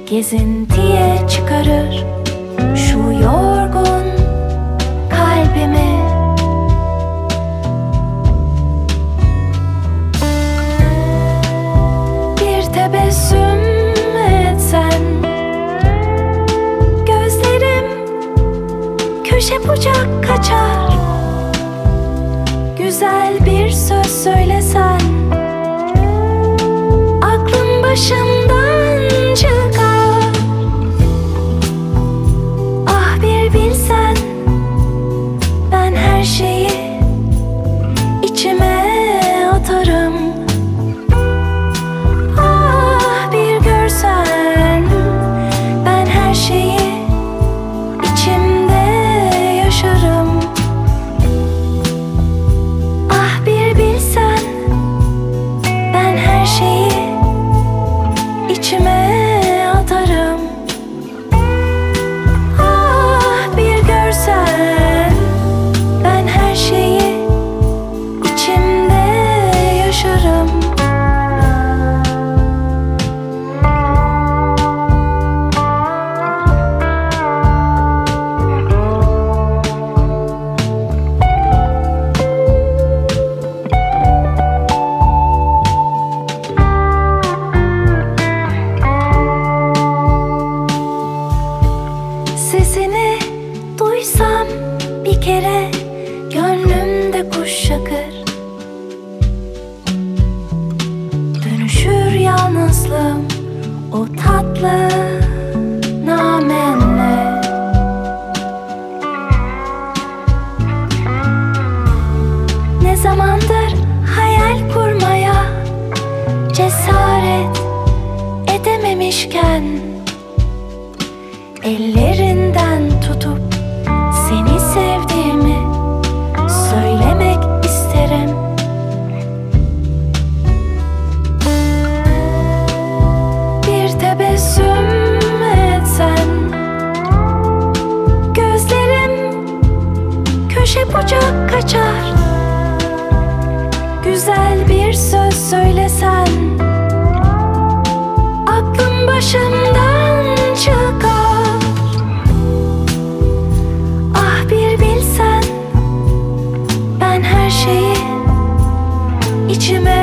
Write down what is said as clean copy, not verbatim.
gezintiye çıkarır şu yorgun kalbimi. Bir tebessüm etsen, gözlerim köşe bucak kaçar. Güzel bir söz söylesen, aklım başımdan çıkar. Ah bir bilsen, ben her şeyi içime atarım. Ah bir görsen, ben her şeyi içimde yaşarım. Ah bir bilsen, ben her şeyi içime atarım. Ah bir görsen, ben her şeyi içimde yaşarım. Sesini duysam bir kere, gönlümde kuş şakır. Dönüşür yalnızlığım o tatlı namenle. Ne zamandır hayal kurmaya cesaret edememişken, ellerinden tutup seni sevdiğimi söylemek isterim. Bir tebessüm etsen, gözlerim köşe bucak kaçar. Güzel bir söz söylesen, aklım başımdan çıkar. Ah bir bilsen, ben her şeyi içime